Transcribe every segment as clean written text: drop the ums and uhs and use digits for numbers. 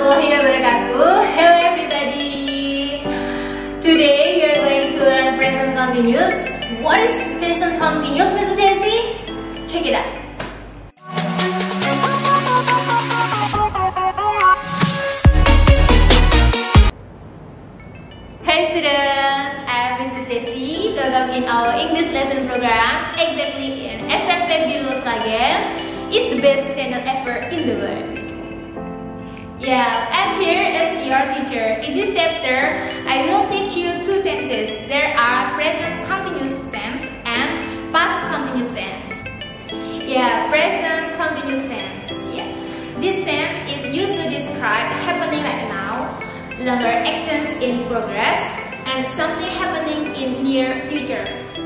warahmatullahi wabarakatuh. Hello everybody. Today we are going to learn present continuous. What is present continuous, Miss Desi? Check it out. Hey students, I'm Mrs. Desi. Welcome in our English lesson program. Exactly in SMP Biru Sragen. It's the best channel ever in the world. Yeah, I'm here as your teacher. In this chapter, I will teach you two tenses. There are present continuous tense and past continuous tense. Yeah, present continuous tense. Yeah, this tense is used to describe happening right now, longer actions in progress, and something happening in near future.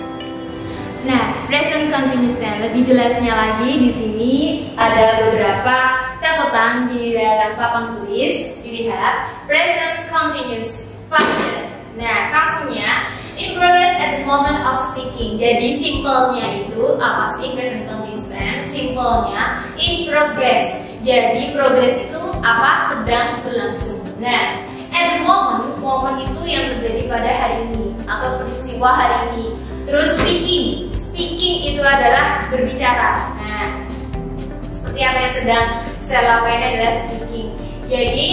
Nah, present continuous tense lebih jelasnya lagi di sini ada beberapa catatan di dalam papan tulis. Dilihat present continuous function. Nah, maksudnya in progress at the moment of speaking. Jadi simpelnya itu apa sih present continuous tense? Simpelnya in progress. Jadi progress itu apa? Sedang berlangsung. Nah, at the moment itu yang terjadi pada hari ini atau peristiwa hari ini. Terus speaking itu adalah berbicara. Nah, seperti apa yang sedang saya lakukan adalah speaking. Jadi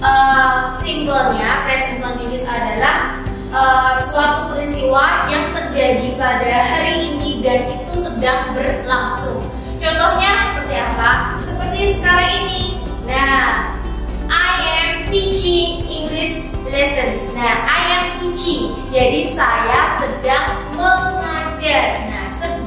simpelnya present continuous adalah suatu peristiwa yang terjadi pada hari ini dan itu sedang berlangsung. Contohnya seperti apa? Seperti sekarang ini. Nah, I am teaching English lesson. Nah, I am teaching. Jadi saya sedang mengajar. Nah,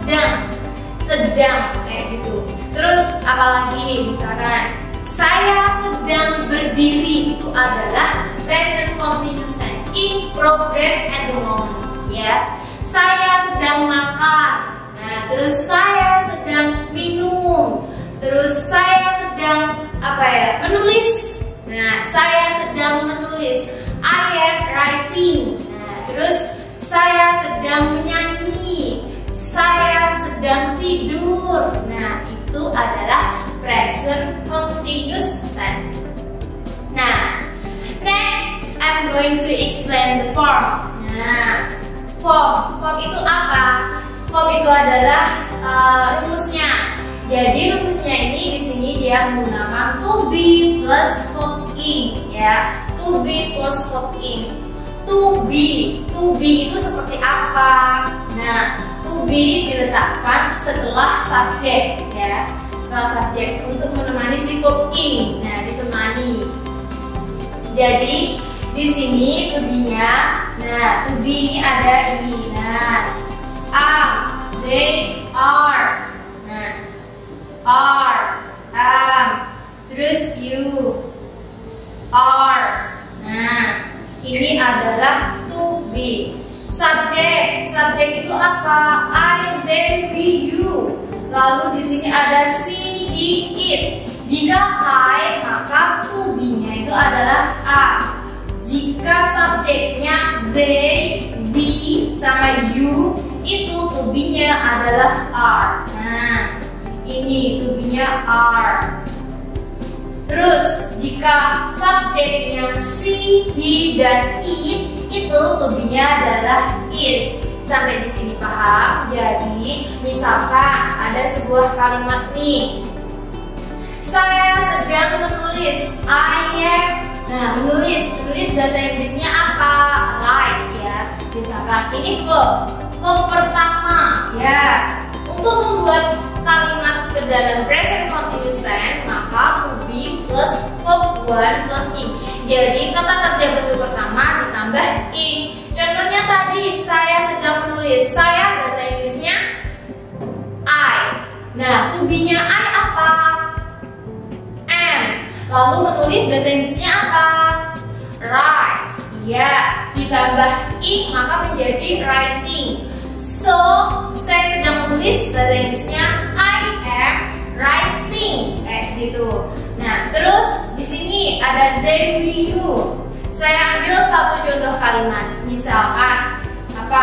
sedang kayak gitu. Terus apalagi misalkan saya sedang berdiri, itu adalah present continuous tense in progress at the moment. Ya, saya sedang makan. Nah, terus saya sedang minum. Terus saya sedang menulis. Nah, saya sedang menulis. I am writing. Nah, terus saya sedang menyanyi. Saya sedang tidur. Nah, itu adalah present continuous tense. Nah, next I'm going to explain the form. Nah, form itu apa? Form itu adalah rumusnya. Jadi rumusnya ini di sini dia menggunakan to be plus verb ing, ya. To be plus verb ing. To be itu seperti apa? Nah, to be diletakkan setelah subjek, ya. Setelah subjek untuk menemani si verb ing. Nah, ditemani. Jadi di sini to be-nya, nah to be ini ada ini. Nah, are, they are. Nah, are, terus you are. Nah, ini adalah to be. Subjek itu apa? I, they, we, you. Lalu di sini ada she, he, it. Jika I, maka to be-nya itu adalah are. Jika subjeknya they, we, sama you, itu to be-nya adalah are. Nah, ini to be-nya are. Terus jika subjeknya she, he, dan it, itu to be-nya adalah is. Sampai di sini paham? Jadi misalkan ada sebuah kalimat nih. Saya sedang menulis. I am. Nah, menulis bahasa Inggrisnya apa? Write, ya. Misalkan ini verb pertama, ya. Untuk membuat kalimat ke dalam present continuous tense, maka to be plus verb 1 plus ing. Jadi kata kerja bentuk pertama ditambah ing. Contohnya tadi saya sedang menulis. Saya bahasa Inggrisnya I. Nah, to be-nya I apa? Am. Lalu menulis bahasa Inggrisnya apa? Write. Ya, ditambah ing maka menjadi writing. So, saya sedang menulis bahasa Inggrisnya I am writing, kayak gitu. Nah, terus di sini ada they, we, you. Saya ambil satu contoh kalimat. Misalkan apa?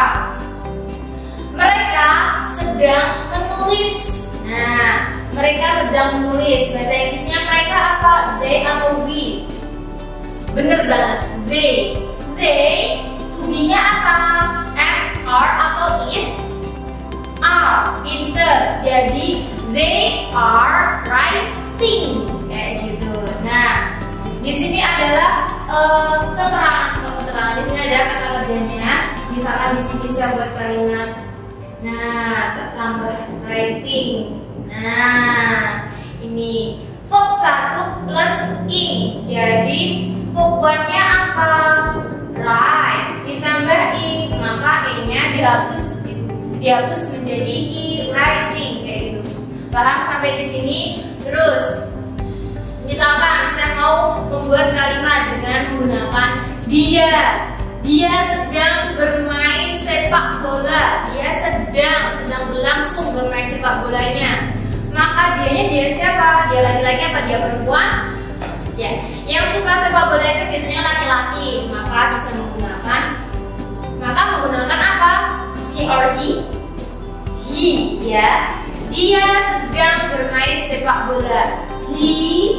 Mereka sedang menulis. Nah, mereka sedang menulis. Bahasa Inggrisnya mereka apa? They atau we? Bener banget. They to be-nya apa? Am, are atau is? Are. Pinter. Jadi they are writing kayak gitu. Nah, di sini adalah keterangan. Di sini ada kata kerjanya. Misalkan di sini saya buat kalimat. Nah, tambah writing. Nah, ini verb 1 plus ing. Jadi verb 1-nya apa? Write. Ditambah ing, maka ing-nya dihapus menjadi i, writing kayak gitu. Paham sampai di sini? Terus misalkan saya mau membuat kalimat dengan menggunakan dia. Dia sedang bermain sepak bola. Dia sedang berlangsung bermain sepak bolanya. Maka dia siapa? Dia laki-laki apa dia perempuan? Ya, yang suka sepak bola itu biasanya laki-laki. Maka bisa menggunakan apa? She or he? He, ya. Dia sedang bermain sepak bola. He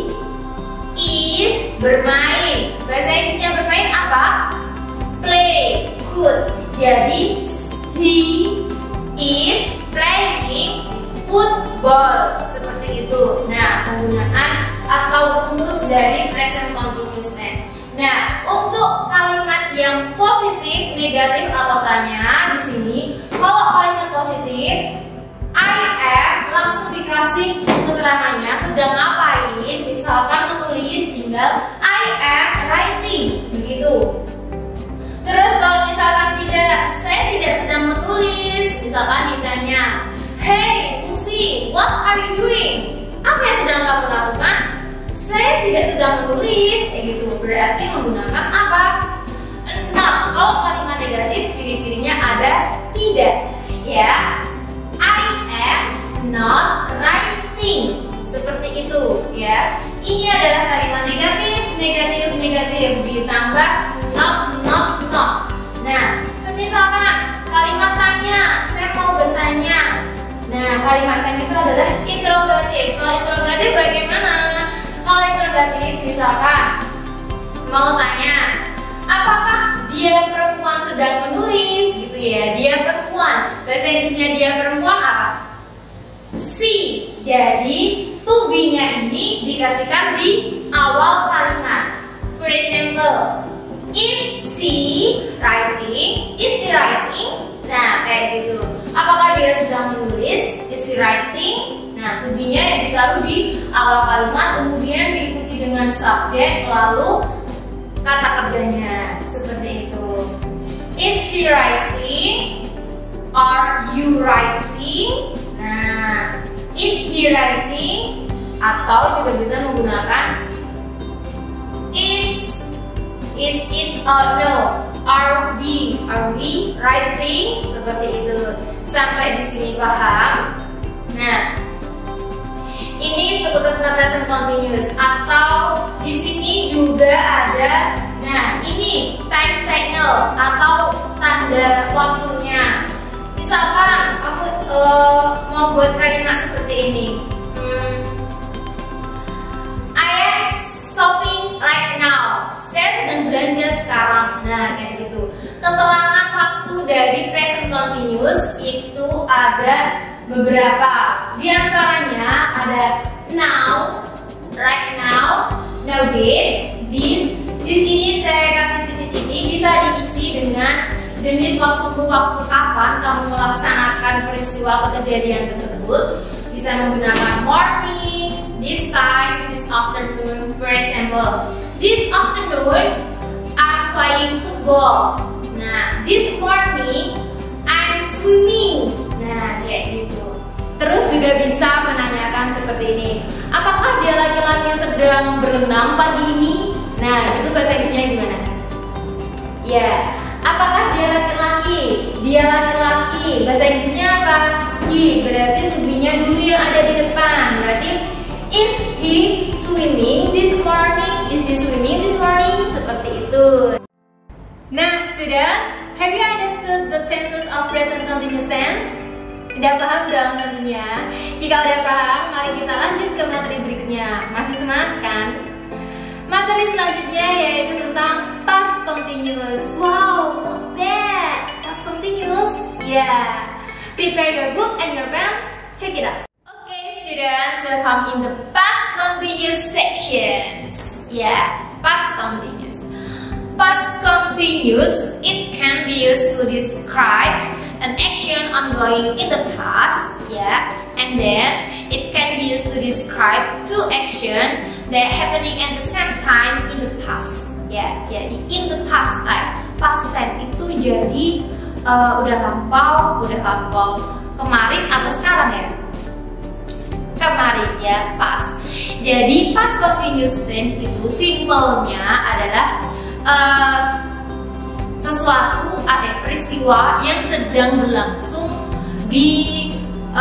is bermain. Bahasa Inggrisnya bermain apa? Play. Good. Jadi he is playing football. Seperti itu. Nah, penggunaan atau rumus dari present continuous tense. Nah, untuk kalimat yang positif, negatif atau tanya di sini, kalau kalimat positif, I am langsung dikasih keterangannya sedang ngapain. Misalkan menulis, tinggal I am writing, begitu. Terus kalau misalkan tidak, saya tidak sedang menulis. Misalkan ditanya, hey Lucy, what are you doing? Apa yang sedang kamu lakukan? Saya tidak sedang menulis, gitu. Berarti menggunakan apa? Not. Kalau kalimat negatif, ciri-cirinya ada tidak, ya. I am not writing. Seperti itu, ya. Ini adalah kalimat negatif ditambah not. Nah, semisalkan kalimat tanya, saya mau bertanya. Nah, kalimat tanya itu adalah interrogatif. Kalau interrogatif bagaimana? Kalau interrogatif misalkan mau tanya, apakah dia perempuan sedang menulis, gitu ya. Dia perempuan. Bahasa Inggrisnya dia perempuan apa? She. Jadi to be-nya ini dikasihkan di awal kalimat. For example, is she writing? Is she writing? Nah, kayak gitu. Apakah dia sedang menulis? Is she writing? Nah, to be-nya yang ditaruh di awal kalimat, kemudian diikuti dengan subjek, lalu kata kerjanya. Seperti itu. Is she writing? Are you writing? Nah, is he writing? Atau juga bisa menggunakan is or no. Are we writing? Seperti itu. Sampai di sini paham? Nah, ini seputar tentang present continuous. Atau di sini juga ada, nah ini time signal atau tanda waktunya. Misalkan kamu mau buat kalimat seperti ini. I am shopping right now. Saya sedang belanja sekarang. Nah, kayak gitu. Keterangan waktu dari present continuous itu ada beberapa. Di antaranya ada now, right now, nowadays, this. Di sini saya kasih titik ini bisa diisi dengan jenis waktu kapan kamu melaksanakan peristiwa atau kejadian tersebut. Bisa menggunakan morning, this time, this afternoon. For example, this afternoon I'm playing football. Nah, this morning I'm swimming. Nah, kayak gitu. Terus juga bisa menanyakan seperti ini, apakah dia laki-laki sedang berenang pagi ini? Nah, itu bahasa Inggrisnya gimana? Ya, apakah dia laki-laki? Dia laki-laki. Bahasa Inggrisnya apa? He. Berarti to be-nya dulu yang ada di depan. Berarti is he swimming this morning? Is he swimming this morning? Seperti itu. Nah, students, have you understood the tenses of present continuous tense? Udah paham dong tentunya. Jika udah paham, mari kita lanjut ke materi berikutnya. Masih semangat kan? Materi Materi selanjutnya yaitu tentang past continuous. Wow, what's that? Past continuous? Yeah. Prepare your book and your pen. Check it out. Okay, students, welcome in the past continuous sections. Yeah, past continuous. Past continuous, it can be used to describe an action ongoing in the past, yeah, and then it can be used to describe two action that happening at the same time in the past, ya. Jadi in the past time itu jadi udah lampau kemarin atau sekarang ya? Kemarin ya, past. Jadi past continuous tense itu simpelnya adalah sesuatu atau peristiwa yang sedang berlangsung di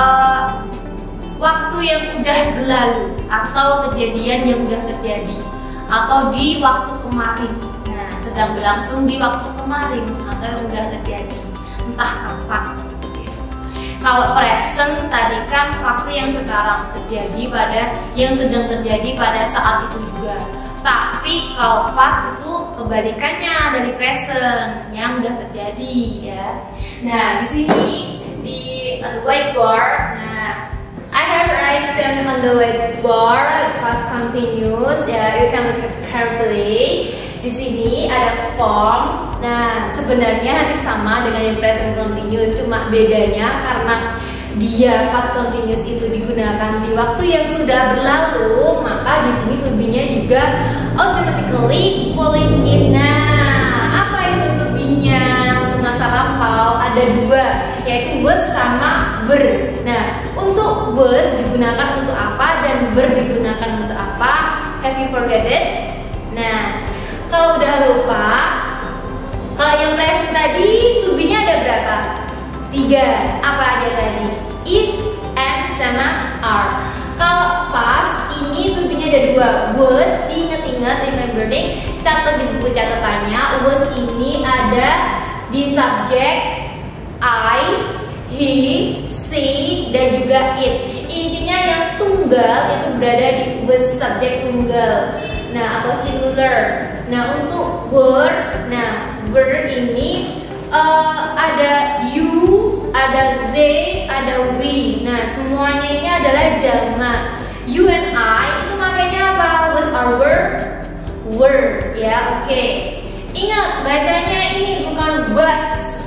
waktu yang udah berlalu atau kejadian yang udah terjadi atau di waktu kemarin. Nah, sedang berlangsung di waktu kemarin atau yang udah terjadi entah kapan seperti itu. Kalau present tadi kan waktu yang sekarang terjadi pada yang sedang terjadi pada saat itu juga. Tapi kalau past itu kebalikannya dari present yang udah terjadi ya. Nah, di sini di the whiteboard. Nah, I have written on the whiteboard past continuous. Ya, you can look carefully. Di sini ada form. Nah, sebenarnya hampir sama dengan yang present continuous, cuma bedanya karena dia past continuous itu digunakan di waktu yang sudah berlalu, maka di sini to be-nya juga automatically following it. Nah, apa itu to be-nya untuk masa lampau? Ada dua, yaitu was sama were. Nah, untuk was digunakan untuk apa dan were digunakan untuk apa? Have you forget it? Nah, kalau udah lupa, kalau yang present tadi to be-nya ada berapa? 3. Apa aja tadi? Is, and, sama are. Kalau past ini to be-nya ada 2. Was, diingat-ingat, remembering, catat di buku catatannya. Was ini ada di subjek I, he, she, dan juga it. Intinya yang tunggal itu berada di was subjek tunggal. Nah, atau singular. Nah, untuk were, were ini ada you, ada they, ada we. Nah, semuanya ini adalah jamak. You and I itu makanya apa? Was or were, ya, oke. Ingat, bacanya ini bukan was,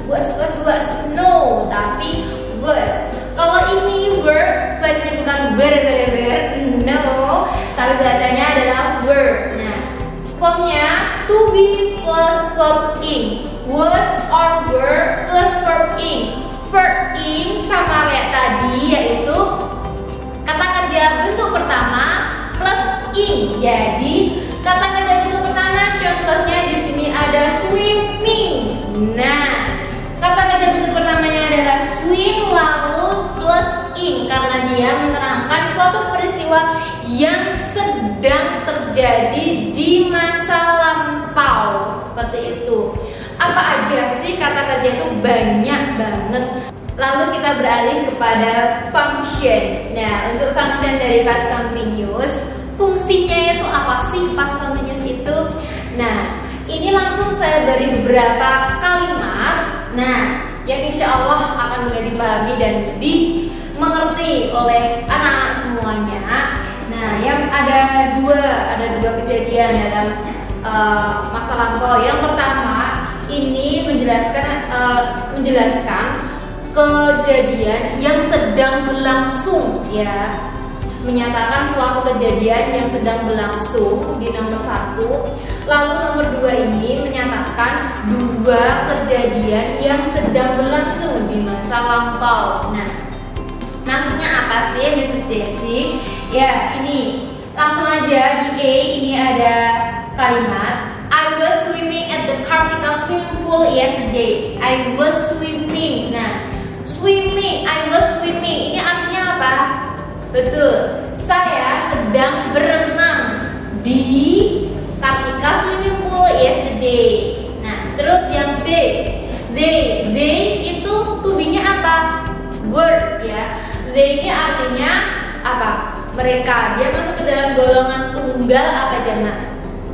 no, tapi was. Kalau ini were, bacanya bukan were, no, tapi bacanya adalah were. Nah, formnya to be plus verb in. Was or were plus verb in. Verb in sama kayak tadi, yaitu kata kerja bentuk pertama plus in. Jadi kata kerja bentuk pertama contohnya di sini ada swimming. Nah, kata kerja bentuk pertamanya adalah swim lalu plus in karena dia menerangkan suatu peristiwa yang sedang terjadi di masa lampau, seperti itu. Apa aja sih kata kerja itu? Banyak banget. Lalu kita beralih kepada function. Nah, untuk function dari past continuous, fungsinya itu apa sih past continuous itu? Nah, ini langsung saya beri beberapa kalimat. Nah, yang insya Allah akan mudah dipahami dan dimengerti oleh anak-anak semuanya. Nah, yang ada dua kejadian dalam masa lampau. Yang pertama ini menjelaskan kejadian yang sedang berlangsung, ya, menyatakan suatu kejadian yang sedang berlangsung di nomor 1. Lalu nomor 2 ini menyatakan 2 kejadian yang sedang berlangsung di masa lampau. Nah, maksudnya apa sih Mrs. Desi? Ya, ini langsung aja di A ini ada kalimat I was swimming at the Kartika swimming pool yesterday. I was swimming. Nah, swimming, I was swimming. Ini artinya apa? Betul, saya sedang berenang di Kartika swimming pool yesterday. Nah, terus yang B, they itu to be-nya apa? Were, ya. They ini artinya apa? Mereka. Dia masuk ke dalam golongan tunggal apa jamak?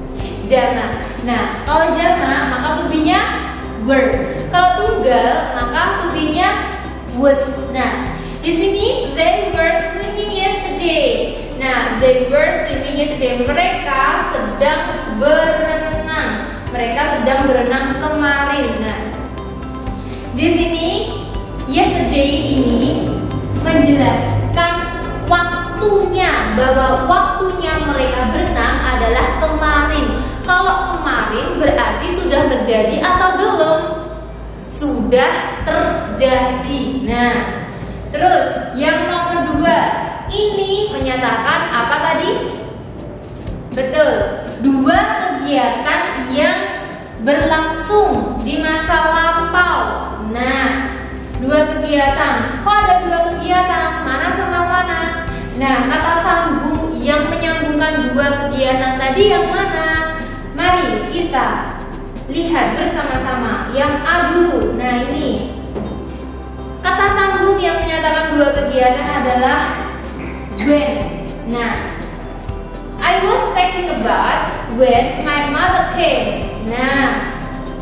jamak. Nah, kalau jamak maka to be-nya were. Kalau tunggal maka to be-nya was. Nah, di sini they were swimming yesterday. Nah, they were swimming yesterday. Mereka sedang berenang. Mereka sedang berenang kemarin. Nah, di sini yesterday ini menjelaskan waktunya, bahwa waktunya mereka berenang adalah kemarin. Kalau kemarin berarti sudah terjadi atau belum? Sudah terjadi. Nah, terus yang nomor 2 ini menyatakan apa tadi? Betul, 2 kegiatan yang berlangsung di masa lampau. Nah, 2 kegiatan. Kok ada 2 kegiatan? Mana sama mana? Nah, kata sambung yang menyambungkan 2 kegiatan tadi yang mana? Mari kita lihat bersama-sama. Yang A dulu. Nah, ini kata sambung yang menyatakan 2 kegiatan adalah when. Nah, I was taking a bath when my mother came. Nah,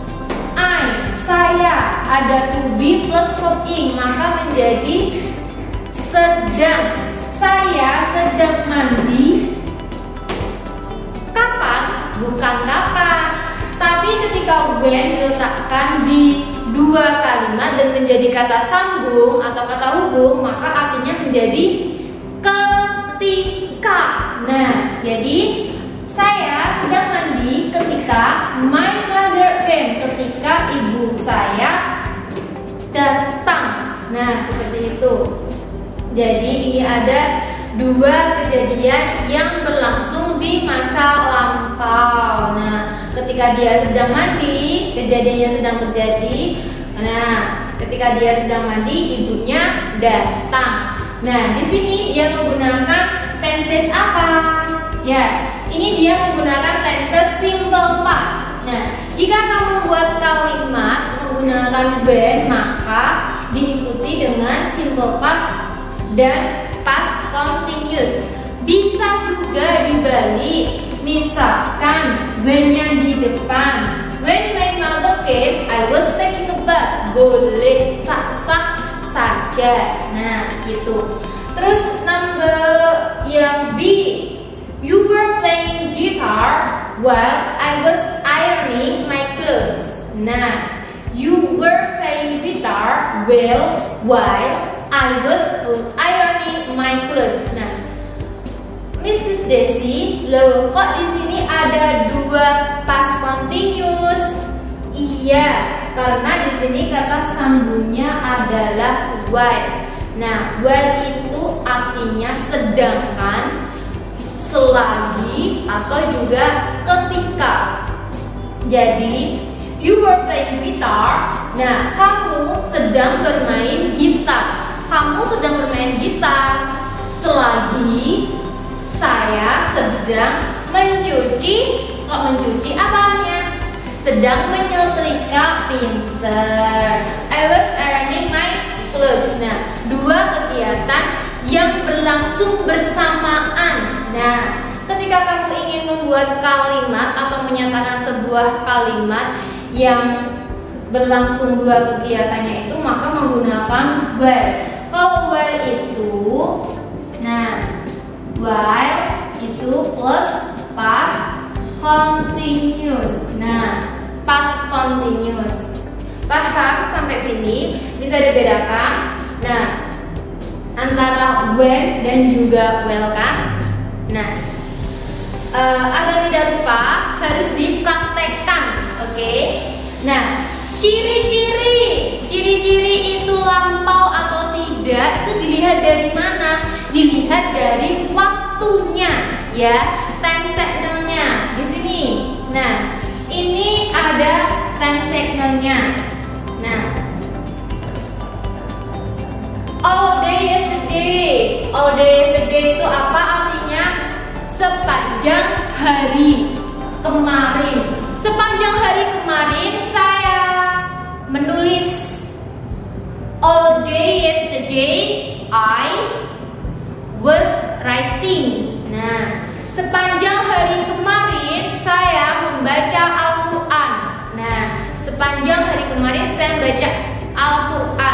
saya ada to be plus verb ing, maka menjadi sedang. Saya sedang mandi. Kapan? Bukan kapan. Tapi ketika when diletakkan di 2 kalimat dan menjadi kata sambung atau kata hubung, maka artinya menjadi ketika. Nah, jadi saya sedang mandi ketika my mother came, ketika ibu saya datang. Nah, seperti itu. Jadi ini ada 2 kejadian yang berlangsung di masa lampau. Nah, ketika dia sedang mandi, kejadiannya sedang terjadi. Nah, ketika dia sedang mandi, ibunya datang. Nah, di sini dia menggunakan tenses apa? Ya, ini dia menggunakan tenses simple past. Nah, jika kamu membuat kalimat menggunakan when, maka diikuti dengan simple past dan past continuous. Bisa juga dibalik. Misalkan when-nya di depan. When my mother came, I was taking a bath. Boleh, sah-sah saja. Nah, gitu. Terus number yang B, you were playing guitar while I was ironing my clothes. Nah, you were playing guitar while I was ironing my clothes. Nah, Mrs. Desi, loh kok di sini ada 2 past continuous? Iya, karena di sini kata sambungnya adalah while. Nah, while itu artinya sedangkan, selagi, atau juga ketika. Jadi, you were playing guitar. Nah, kamu sedang bermain gitar. Kamu sedang bermain gitar selagi saya sedang mencuci. Kok mencuci apanya? Sedang menyetrika. Pinter. I was ironing my clothes. Nah, 2 kegiatan yang berlangsung bersamaan. Nah, ketika kamu ingin membuat kalimat atau menyatakan sebuah kalimat yang berlangsung 2 kegiatannya itu, maka menggunakan while. Kalau while itu, nah, while itu plus past continuous. Nah, past continuous. Paham sampai sini? Bisa dibedakan? Nah, antara when dan juga while kan? Nah, agar tidak lupa harus dipraktekkan, oke? Nah, ciri-ciri itu lampau atau tidak itu dilihat dari mana? Dilihat dari waktunya, ya, time signalnya di sini. Nah, ini ada time signalnya. Nah, all day yesterday. All day yesterday itu apa artinya? Sepanjang hari kemarin. Sepanjang hari kemarin saya menulis. All day yesterday I was writing. Nah, sepanjang hari kemarin saya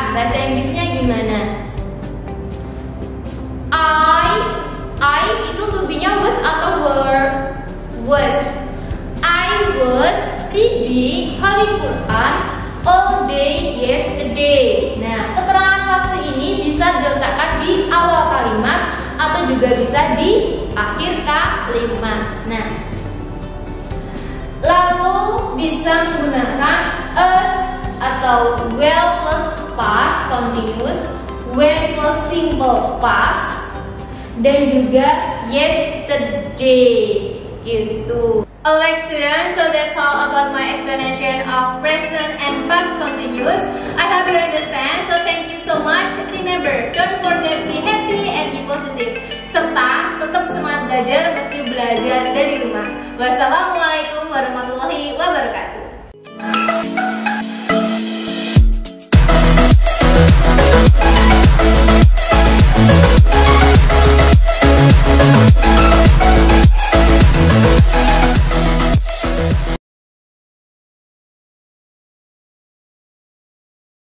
Bahasa Inggrisnya gimana? I itu to-be-nya was atau were? Was. I was reading Holy Quran all day yesterday. Nah, keterangan waktu ini bisa diletakkan di awal kalimat atau juga bisa di akhir kalimat. Nah, lalu bisa menggunakan us atau well plus past continuous, when plus simple past, dan juga yesterday gitu. Alright students, so that's all about my explanation of present and past continuous. I hope you understand, so thank you so much. Remember, don't forget be happy and be positive, serta tetap semangat belajar meski belajar dari rumah. Wassalamualaikum warahmatullahi wabarakatuh.